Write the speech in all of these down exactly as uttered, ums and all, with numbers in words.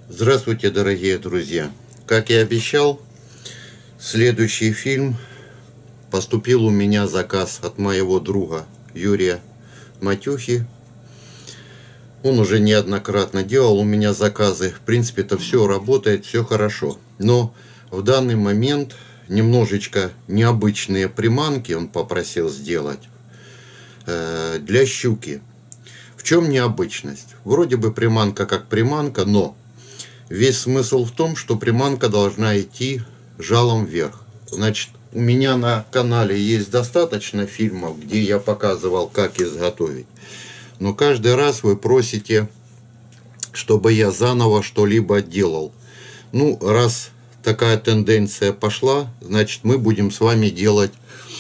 Здравствуйте, дорогие друзья! Как и обещал, следующий фильм. Поступил у меня заказ от моего друга Юрия Матюхи. Он уже неоднократно делал у меня заказы. В принципе, это все работает, все хорошо. Но в данный момент немножечко необычные приманки он попросил сделать э, для щуки. В чем необычность? Вроде бы приманка как приманка, но весь смысл в том, что приманка должна идти жалом вверх. Значит, у меня на канале есть достаточно фильмов, где я показывал, как изготовить. Но каждый раз вы просите, чтобы я заново что-либо делал. Ну, раз такая тенденция пошла, значит, мы будем с вами делать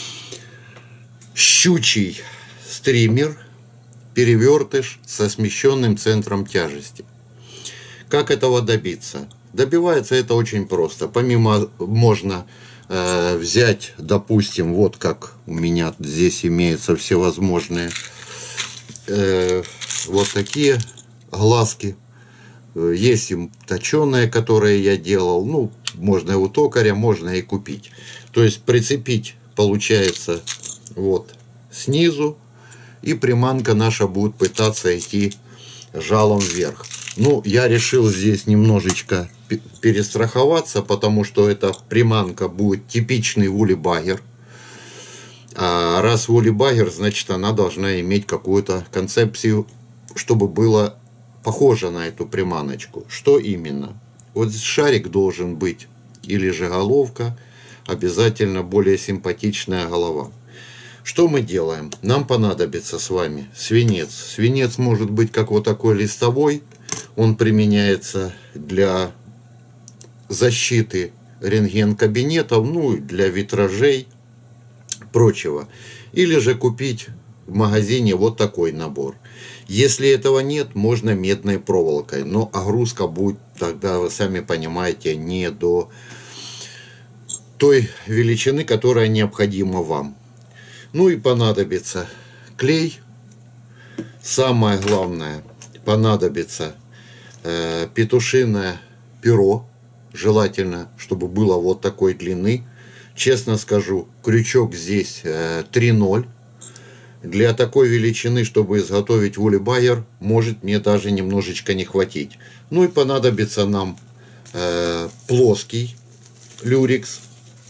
щучий стример, перевертыш со смещенным центром тяжести. Как этого добиться? Добивается это очень просто. Помимо можно э, взять, допустим, вот как у меня здесь имеются всевозможные э, вот такие глазки. Есть им точеные, которые я делал. Ну, можно и у токаря, можно и купить. То есть прицепить получается вот снизу, и приманка наша будет пытаться идти жалом вверх. Ну, я решил здесь немножечко перестраховаться, потому что эта приманка будет типичный вулибагер. А раз вулибагер, значит, она должна иметь какую-то концепцию, чтобы было похоже на эту приманочку. Что именно? Вот шарик должен быть, или же головка, обязательно более симпатичная голова. Что мы делаем? Нам понадобится с вами свинец. Свинец может быть как вот такой листовой. Он применяется для защиты рентген-кабинетов, ну и для витражей, прочего. Или же купить в магазине вот такой набор. Если этого нет, можно медной проволокой. Но огрузка будет тогда, вы сами понимаете, не до той величины, которая необходима вам. Ну и понадобится клей. Самое главное, понадобится э, петушиное перо. Желательно, чтобы было вот такой длины. Честно скажу, крючок здесь э, три ноль. Для такой величины, чтобы изготовить вулибагер, может мне даже немножечко не хватить. Ну и понадобится нам э, плоский люрикс.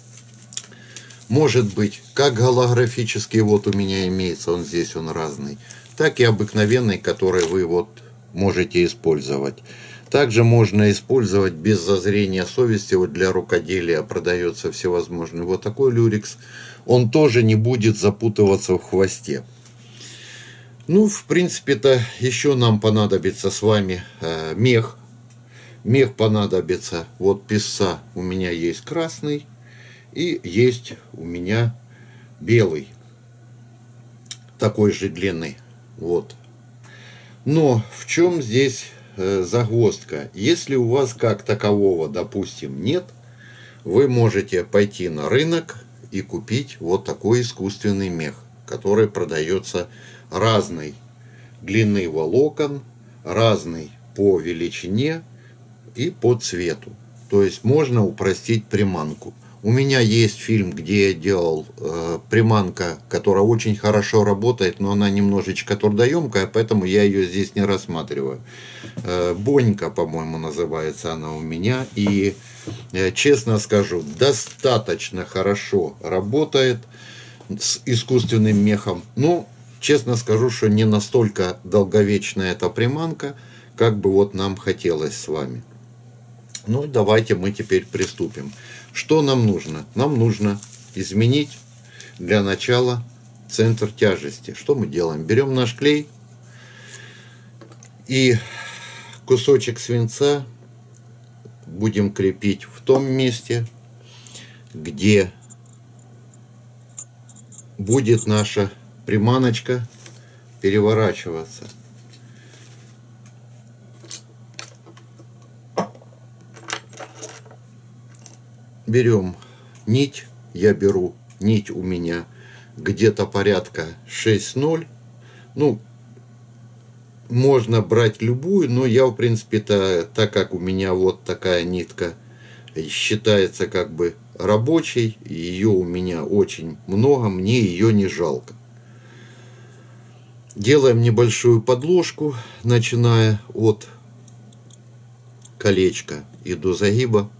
Может быть, как голографический, вот у меня имеется, он здесь, он разный, так и обыкновенный, который вы вот можете использовать. Также можно использовать без зазрения совести, вот для рукоделия продается всевозможный вот такой люрикс. Он тоже не будет запутываться в хвосте. Ну, в принципе-то, еще нам понадобится с вами э, мех. Мех понадобится, вот песца у меня есть красный. И есть у меня белый, такой же длины. Вот. Но в чем здесь э, загвоздка? Если у вас как такового, допустим, нет, вы можете пойти на рынок и купить вот такой искусственный мех, который продается разной длины волокон, разный по величине и по цвету. То есть можно упростить приманку. У меня есть фильм, где я делал э, приманка, которая очень хорошо работает, но она немножечко трудоемкая, поэтому я ее здесь не рассматриваю. Э, Бонька, по-моему, называется она у меня. И, э, честно скажу, достаточно хорошо работает с искусственным мехом. Но, честно скажу, что не настолько долговечная эта приманка, как бы вот нам хотелось с вами. Ну, давайте мы теперь приступим. Что нам нужно? Нам нужно изменить для начала центр тяжести. Что мы делаем? Берем наш клей и кусочек свинца будем крепить в том месте, где будет наша приманочка переворачиваться. Берем нить, я беру нить у меня где-то порядка шесть ноль, ну можно брать любую, но я, в принципе-то, так как у меня вот такая нитка считается как бы рабочей, ее у меня очень много, мне ее не жалко. Делаем небольшую подложку, начиная от колечка и до загиба.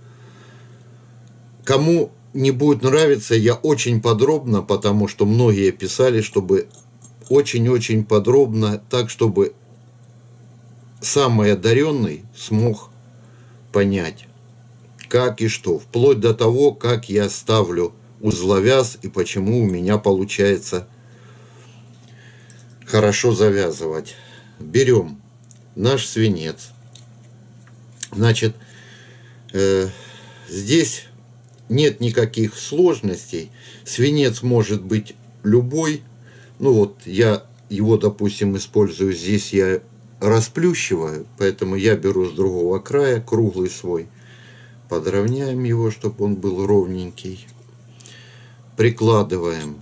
Кому не будет нравиться, я очень подробно, потому что многие писали, чтобы очень-очень подробно, так чтобы самый одаренный смог понять, как и что, вплоть до того, как я ставлю узловяз и почему у меня получается хорошо завязывать. Берем наш свинец. Значит, э, здесь нет никаких сложностей. Свинец может быть любой. Ну вот я его, допустим, использую. Здесь я расплющиваю, поэтому я беру с другого края круглый свой. Подровняем его, чтобы он был ровненький. Прикладываем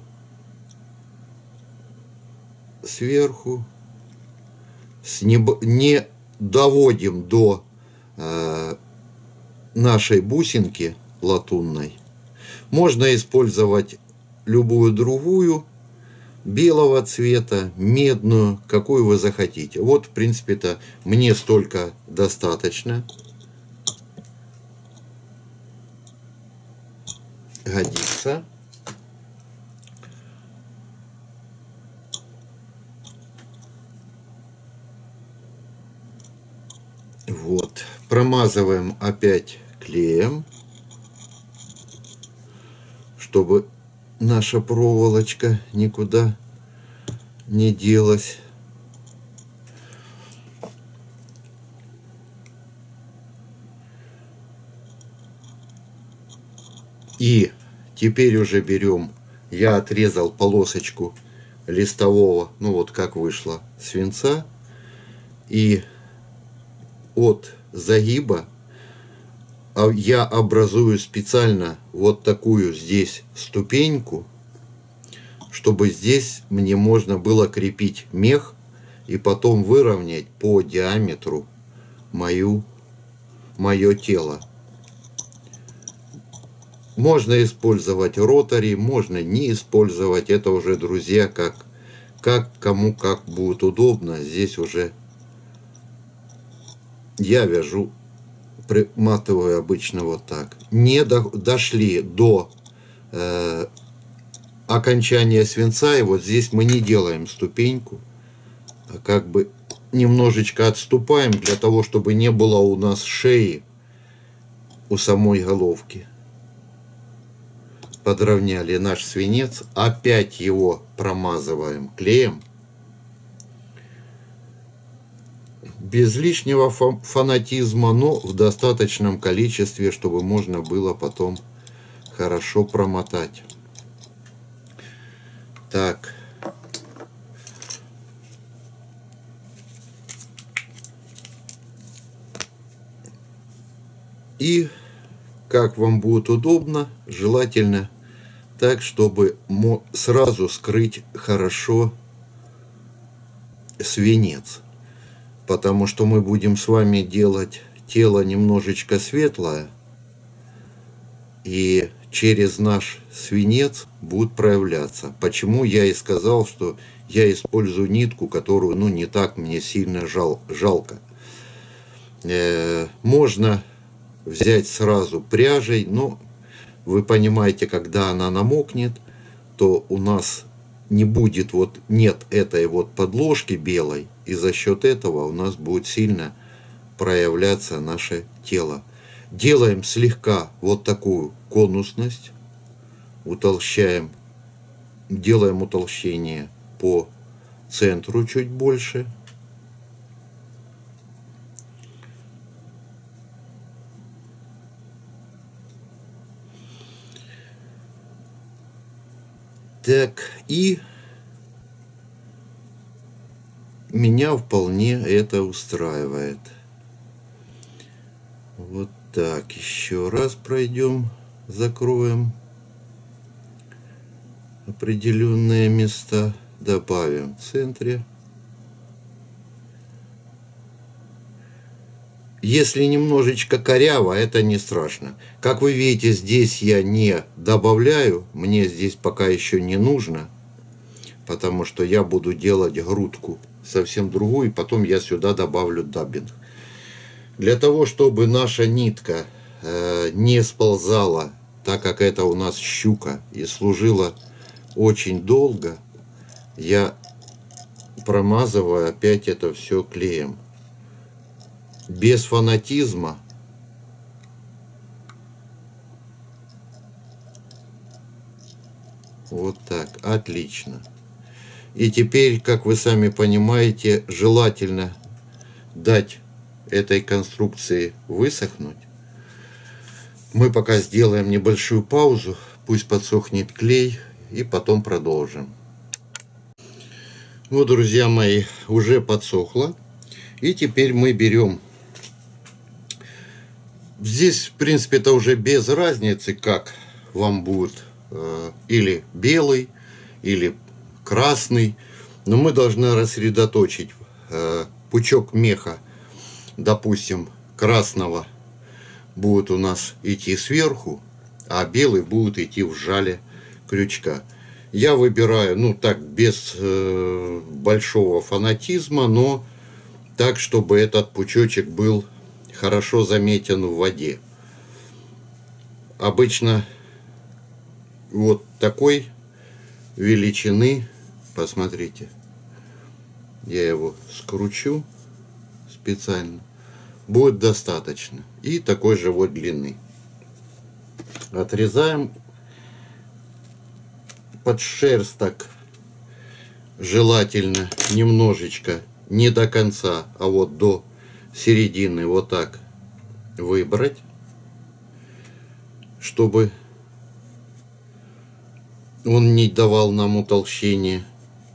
сверху. Не доводим до э, нашей бусинки латунной. Можно использовать любую другую, белого цвета, медную, какую вы захотите. Вот, в принципе-то, мне столько достаточно. Годится. Вот. Промазываем опять клеем, чтобы наша проволочка никуда не делась. И теперь уже берем, я отрезал полосочку листового, ну вот как вышло, свинца, и от загиба я образую специально вот такую здесь ступеньку, чтобы здесь мне можно было крепить мех и потом выровнять по диаметру мою, мое тело. Можно использовать ротари, можно не использовать. Это уже, друзья, как, как кому как будет удобно. Здесь уже я вяжу, приматываю обычно вот так. Не до, дошли до э, окончания свинца, и вот здесь мы не делаем ступеньку, а как бы немножечко отступаем для того, чтобы не было у нас шеи у самой головки. Подровняли наш свинец, опять его промазываем клеем. Без лишнего фанатизма, но в достаточном количестве, чтобы можно было потом хорошо промотать. Так. И как вам будет удобно, желательно так, чтобы сразу скрыть хорошо свинец. Потому что мы будем с вами делать тело немножечко светлое, и через наш свинец будет проявляться. Почему я и сказал, что я использую нитку, которую, ну, не так мне сильно жал, жалко. Э, можно взять сразу пряжей, но вы понимаете, когда она намокнет, то у нас не будет, вот нет этой вот подложки белой, и за счет этого у нас будет сильно проявляться наше тело. Делаем слегка вот такую конусность, утолщаем, делаем утолщение по центру чуть больше. Так, и меня вполне это устраивает. Вот так, еще раз пройдем, закроем определенные места, добавим в центре. Если немножечко коряво, это не страшно. Как вы видите, здесь я не добавляю, мне здесь пока еще не нужно, потому что я буду делать грудку совсем другую, и потом я сюда добавлю даббинг. Для того, чтобы наша нитка э, не сползала, так как это у нас щука и служила очень долго, я промазываю опять это все клеем. Без фанатизма. Вот так, отлично. И теперь, как вы сами понимаете, желательно дать этой конструкции высохнуть. Мы пока сделаем небольшую паузу, пусть подсохнет клей, и потом продолжим. Вот, друзья мои, уже подсохло. И теперь мы берем... Здесь, в принципе, это уже без разницы, как вам будет э, или белый, или красный. Но мы должны рассредоточить э, пучок меха, допустим, красного будет у нас идти сверху, а белый будет идти в жале крючка. Я выбираю, ну так, без э, большого фанатизма, но так, чтобы этот пучочек был хорошо заметен в воде. Обычно вот такой величины, посмотрите, я его скручу специально, будет достаточно. И такой же вот длины. Отрезаем подшерсток, желательно немножечко, не до конца, а вот до середины, вот так выбрать, чтобы он не давал нам утолщения.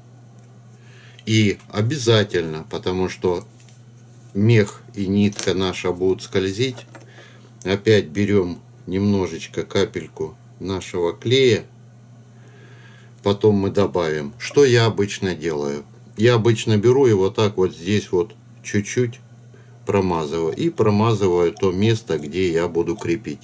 И обязательно, потому что мех и нитка наша будут скользить, опять берем немножечко, капельку нашего клея, потом мы добавим. Что я обычно делаю? Я обычно беру и вот так вот здесь вот чуть-чуть промазываю. И промазываю то место, где я буду крепить.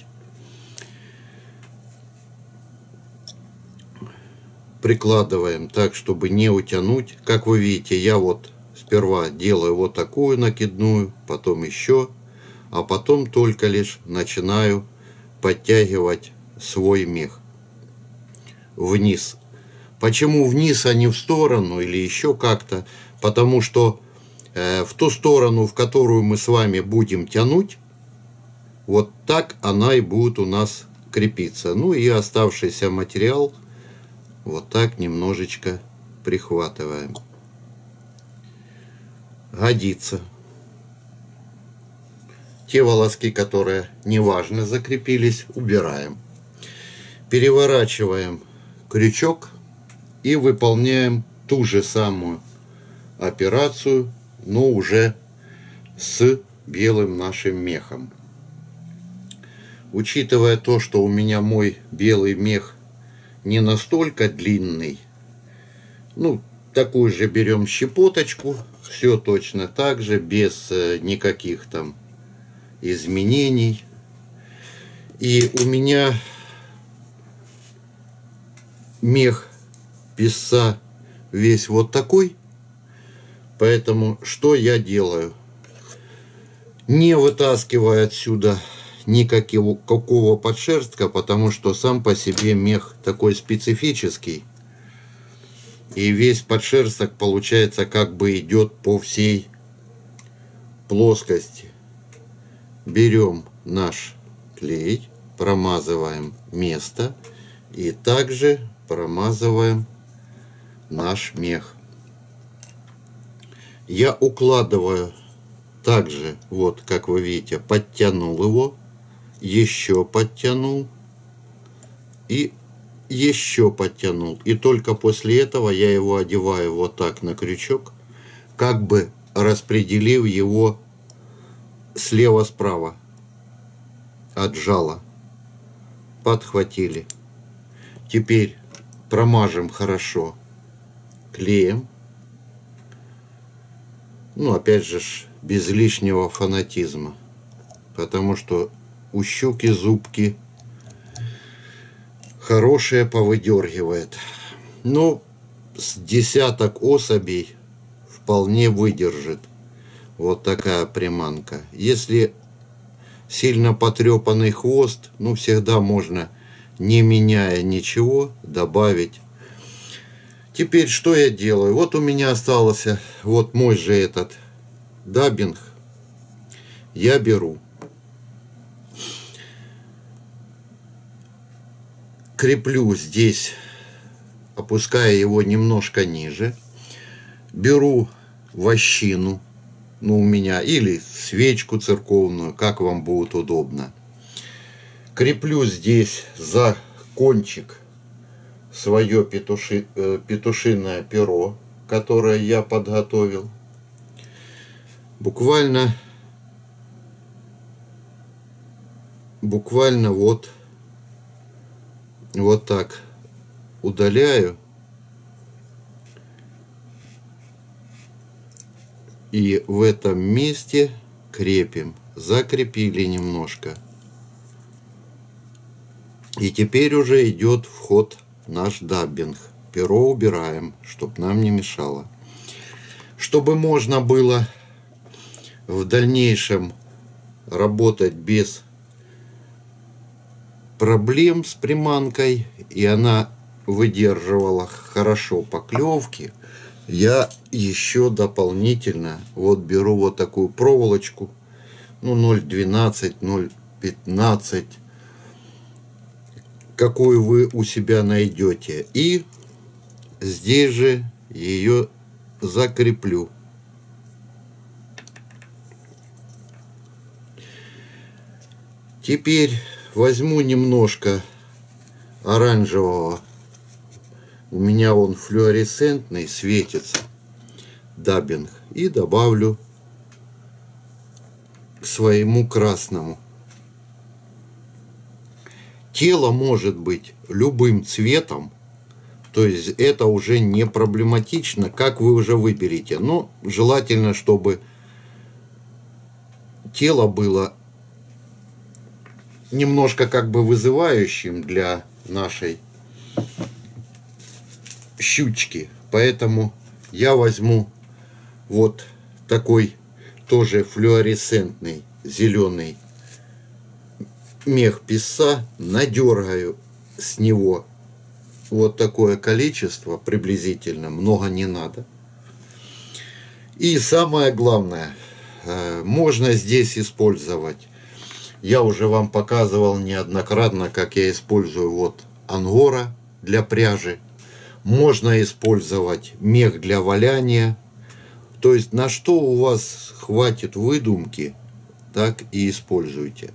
Прикладываем так, чтобы не утянуть. Как вы видите, я вот сперва делаю вот такую накидную, потом еще, а потом только лишь начинаю подтягивать свой мех вниз. Почему вниз, а не в сторону или еще как-то? Потому что э, в ту сторону, в которую мы с вами будем тянуть, вот так она и будет у нас крепиться. Ну и оставшийся материал вот так немножечко прихватываем. Годится. Те волоски, которые неважно закрепились, убираем. Переворачиваем крючок и выполняем ту же самую операцию, но уже с белым нашим мехом. Учитывая то, что у меня мой белый мех не настолько длинный, ну, такую же берем щепоточку, все точно так же, без э, никаких там изменений. И у меня мех писца весь вот такой, поэтому что я делаю? Не вытаскиваю отсюда никакого какого подшерстка, потому что сам по себе мех такой специфический, и весь подшерсток получается как бы идет по всей плоскости. Берем наш клей, промазываем место и также промазываем наш мех. Я укладываю также, вот как вы видите, подтянул его, еще подтянул и еще подтянул. И только после этого я его одеваю вот так на крючок, как бы распределив его слева-справа. Отжало. Подхватили. Теперь промажем хорошо клеем. Ну, опять же, без лишнего фанатизма. потому что у щуки зубки хорошие повыдергивает. Ну, с десяток особей вполне выдержит вот такая приманка. Если сильно потрепанный хвост, ну, всегда можно, не меняя ничего, добавить. Теперь что я делаю? Вот у меня остался вот мой же этот даббинг. Я беру, креплю здесь, опуская его немножко ниже, беру вощину, ну, у меня, или свечку церковную, как вам будет удобно. Креплю здесь за кончик свое петуши, э, петушиное перо, которое я подготовил. Буквально, буквально вот, вот так удаляю. И в этом месте крепим. Закрепили немножко. И теперь уже идет вход наш даббинг. Перо убираем, чтобы нам не мешало. Чтобы можно было в дальнейшем работать без проблем с приманкой, и она выдерживала хорошо поклевки, я еще дополнительно вот беру вот такую проволочку, ну, ноль двенадцать, ноль пятнадцать, какую вы у себя найдете, и здесь же ее закреплю. Теперь возьму немножко оранжевого, у меня он флуоресцентный, светится, даббинг, и добавлю к своему красному. Тело может быть любым цветом, то есть это уже не проблематично, как вы уже выберете. Но желательно, чтобы тело было немножко как бы вызывающим для нашей щучки. Поэтому я возьму вот такой тоже флуоресцентный зеленый мех писца, надергаю с него вот такое количество приблизительно, много не надо. И самое главное, можно здесь использовать, я уже вам показывал неоднократно, как я использую вот ангора для пряжи. Можно использовать мех для валяния. То есть на что у вас хватит выдумки, так и используйте.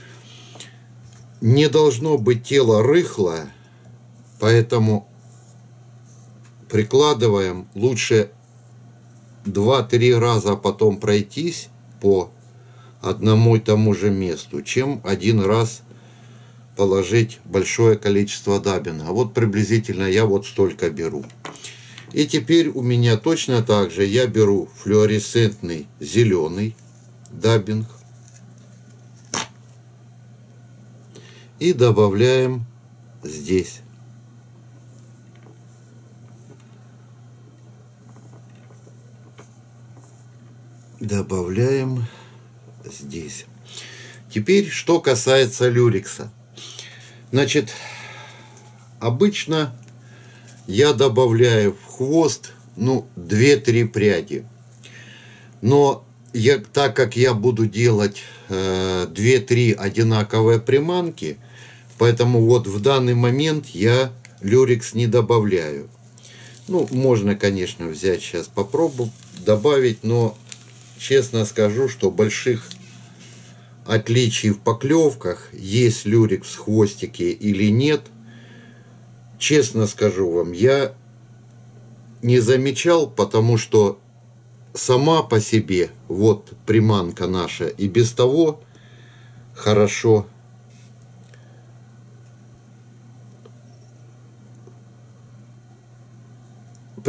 Не должно быть тело рыхлое, поэтому прикладываем, лучше два-три раза потом пройтись по одному и тому же месту, чем один раз положить большое количество даббинга. А вот приблизительно я вот столько беру. И теперь у меня точно так же я беру флуоресцентный зеленый даббинг и добавляем здесь. Добавляем здесь. Теперь, что касается люрекса. Значит, обычно я добавляю в хвост, ну, две-три пряди. Но я, так как я буду делать э, две-три одинаковые приманки, поэтому вот в данный момент я люрекс не добавляю. Ну, можно, конечно, взять сейчас, попробую добавить, но честно скажу, что больших отличий в поклевках, есть люрекс в хвостике или нет, честно скажу вам, я не замечал, потому что сама по себе вот приманка наша и без того хорошо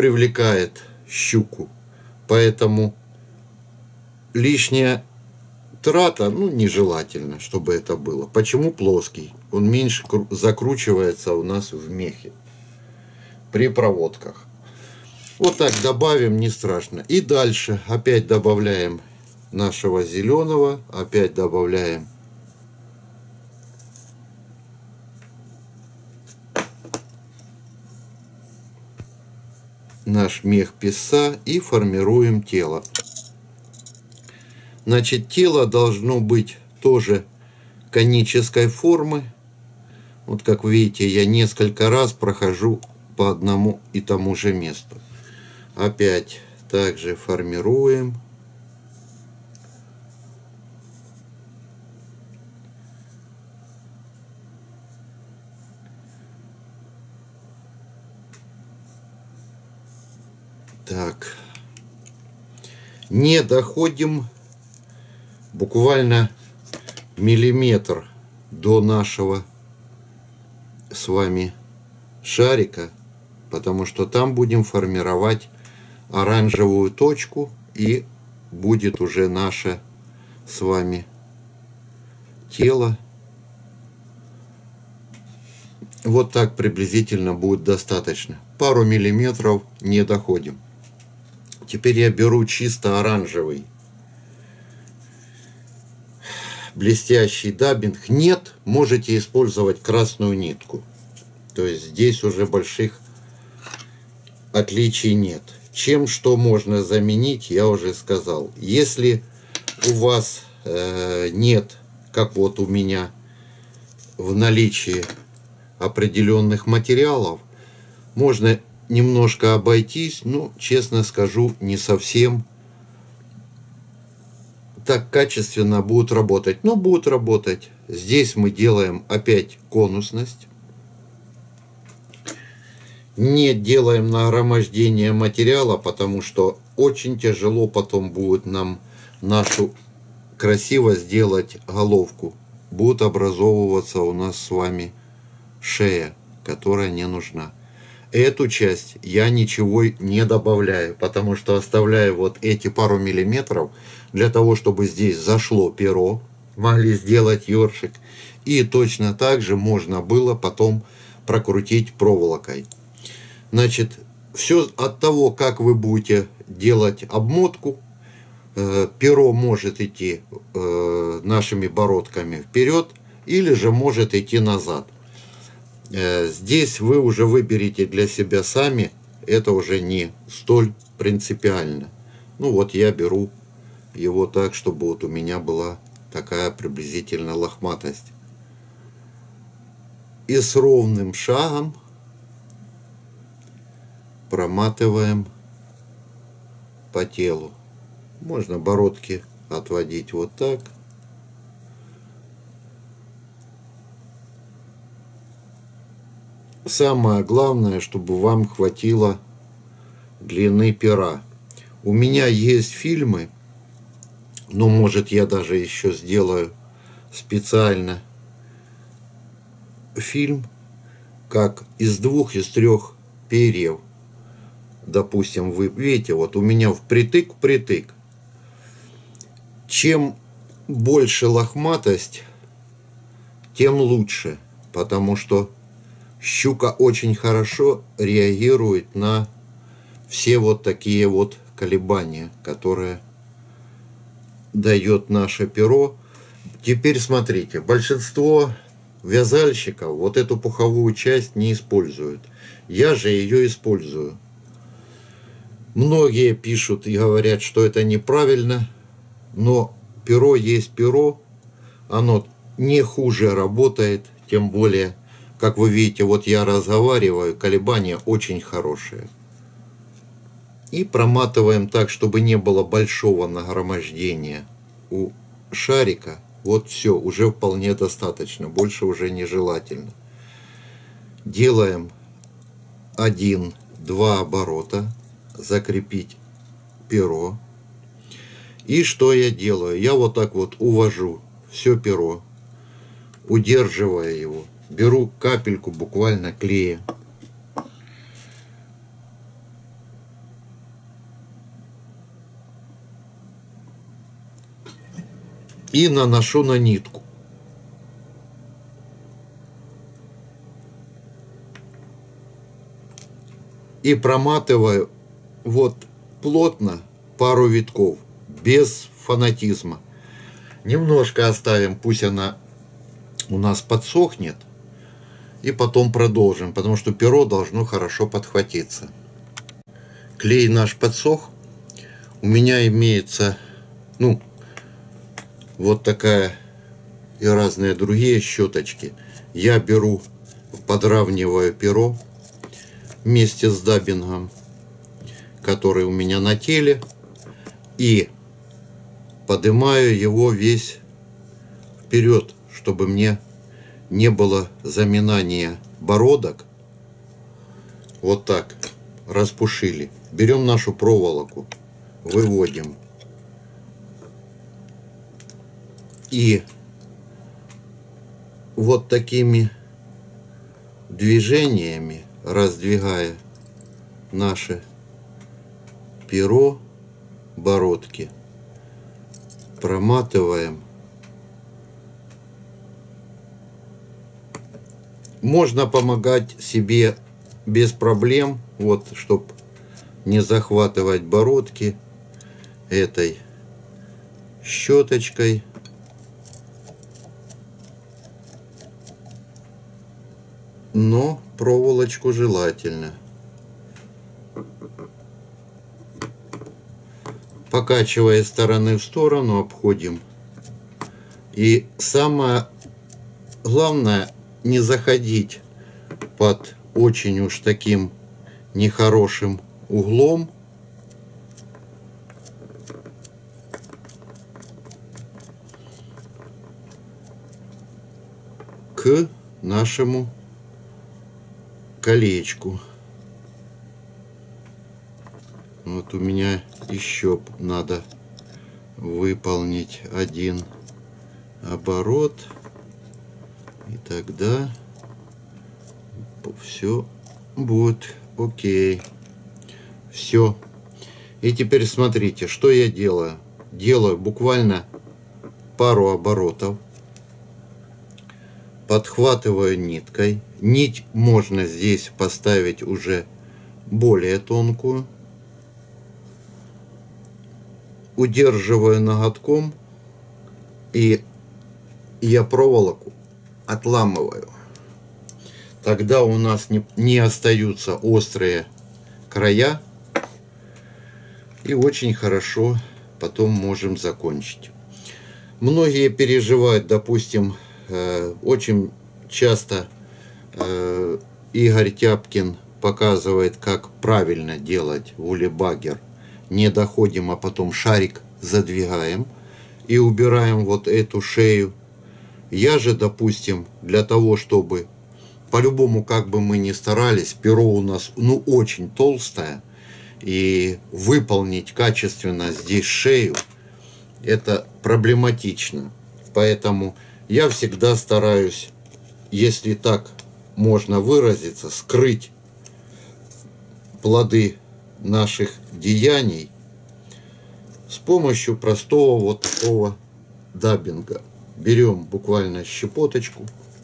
привлекает щуку. Поэтому лишнее трата, ну, нежелательно, чтобы это было. Почему плоский? Он меньше закручивается у нас в мехе при проводках. Вот так добавим, не страшно. И дальше опять добавляем нашего зеленого, опять добавляем наш мех писа и формируем тело. Значит, тело должно быть тоже конической формы. Вот как видите, я несколько раз прохожу по одному и тому же месту. Опять также формируем. Так. Не доходим буквально миллиметр до нашего с вами шарика, потому что там будем формировать оранжевую точку, и будет уже наше с вами тело. Вот так приблизительно будет достаточно. Пару миллиметров не доходим. Теперь я беру чисто оранжевый блестящий даббинг. Нет, можете использовать красную нитку. То есть здесь уже больших отличий нет. Чем что можно заменить, я уже сказал. Если у вас э, нет, как вот у меня, в наличии определенных материалов, можно немножко обойтись, но, честно скажу, не совсем так качественно будут работать. Но будут работать. Здесь мы делаем опять конусность. Не делаем нагромождение материала, потому что очень тяжело потом будет нам нашу красиво сделать головку. Будет образовываться у нас с вами шея, которая не нужна. Эту часть я ничего не добавляю, потому что оставляю вот эти пару миллиметров для того, чтобы здесь зашло перо, могли сделать ёршик, и точно так же можно было потом прокрутить проволокой. Значит, все от того, как вы будете делать обмотку, э, перо может идти э, нашими бородками вперед, или же может идти назад. Здесь вы уже выберете для себя сами, это уже не столь принципиально. Ну вот я беру его так, чтобы вот у меня была такая приблизительно лохматость. И с ровным шагом проматываем по телу. Можно бородки отводить вот так. Самое главное, чтобы вам хватило длины пера. У меня есть фильмы, но может я даже еще сделаю специально фильм, как из двух, из трех перьев. Допустим, вы видите, вот у меня впритык-впритык. Чем больше лохматость, тем лучше, потому что щука очень хорошо реагирует на все вот такие вот колебания, которые дает наше перо. Теперь смотрите, большинство вязальщиков вот эту пуховую часть не используют. Я же ее использую. Многие пишут и говорят, что это неправильно, но перо есть перо, оно не хуже работает, тем более, как вы видите, вот я разговариваю, колебания очень хорошие. И проматываем так, чтобы не было большого нагромождения у шарика. Вот все, уже вполне достаточно, больше уже нежелательно. Делаем один-два оборота, закрепить перо. И что я делаю? Я вот так вот увожу все перо, удерживая его. Беру капельку буквально клея. и наношу на нитку. И проматываю вот плотно пару витков, без фанатизма. Немножко оставим, пусть она у нас подсохнет, и потом продолжим, потому что перо должно хорошо подхватиться. Клей наш подсох. У меня имеется, ну, вот такая и разные другие щеточки. Я беру, подравниваю перо вместе с даббингом, который у меня на теле, и поднимаю его весь вперед, чтобы мне не было заминания бородок. Вот так распушили. Берем нашу проволоку, выводим и вот такими движениями, раздвигая наше перо, бородки, проматываем. Можно помогать себе без проблем, вот, чтобы не захватывать бородки, этой щеточкой. Но проволочку желательно. Покачивая из стороны в сторону, обходим. И самое главное, не заходить под очень уж таким нехорошим углом. К нашему колечку. Вот у меня еще надо выполнить один оборот, и тогда все будет окей. Все. И теперь смотрите, что я делаю. Делаю буквально пару оборотов. Подхватываю ниткой. Нить можно здесь поставить уже более тонкую. Удерживаю ноготком, и я проволоку отламываю. Тогда у нас не, не остаются острые края, и очень хорошо потом можем закончить. Многие переживают, допустим, э, очень часто э, Игорь Тяпкин показывает, как правильно делать вулебагер. Не доходим, а потом шарик задвигаем и убираем вот эту шею. Я же, допустим, для того, чтобы по-любому, как бы мы ни старались, перо у нас ну очень толстое, и выполнить качественно здесь шею это проблематично. Поэтому я всегда стараюсь, если так можно выразиться, скрыть плоды наших деяний с помощью простого вот такого даббинга. Берем буквально щепоточку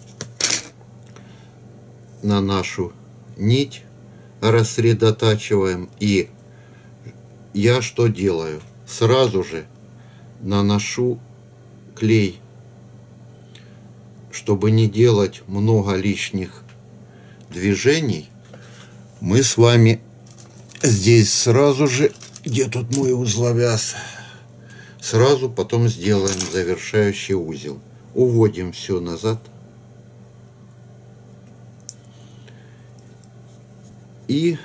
на нашу нить, рассредотачиваем, и я что делаю? Сразу же наношу клей, чтобы не делать много лишних движений. Мы с вами здесь сразу же, где тут мой узловяз, сразу потом сделаем завершающий узел. Уводим все назад. И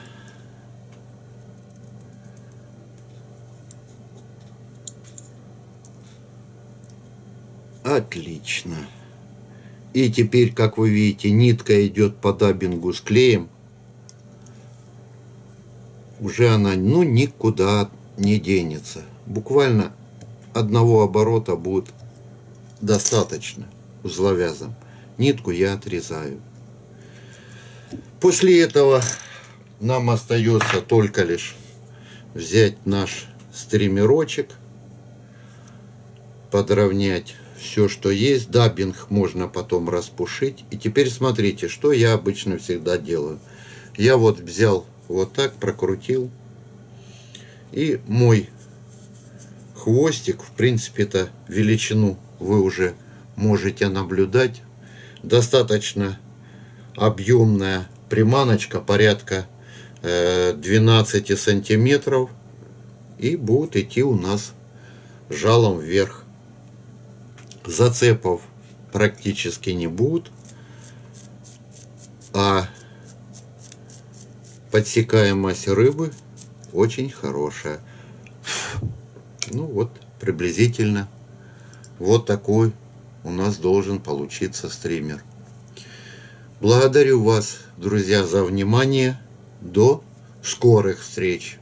отлично. И теперь, как вы видите, нитка идет по даббингу с клеем. Уже она, ну, никуда не денется. Буквально одного оборота будет достаточно узловязом. Нитку я отрезаю. После этого нам остается только лишь взять наш стримерочек, подровнять все, что есть. Даббинг можно потом распушить. И теперь смотрите, что я обычно всегда делаю. Я вот взял вот так, прокрутил. И мой хвостик, в принципе-то, величину вы уже можете наблюдать. Достаточно объемная приманочка, порядка двенадцати сантиметров. И будет идти у нас жалом вверх. Зацепов практически не будет, а подсекаемость рыбы очень хорошая. Ну вот, приблизительно вот такой у нас должен получиться стример. Благодарю вас, друзья, за внимание. До скорых встреч!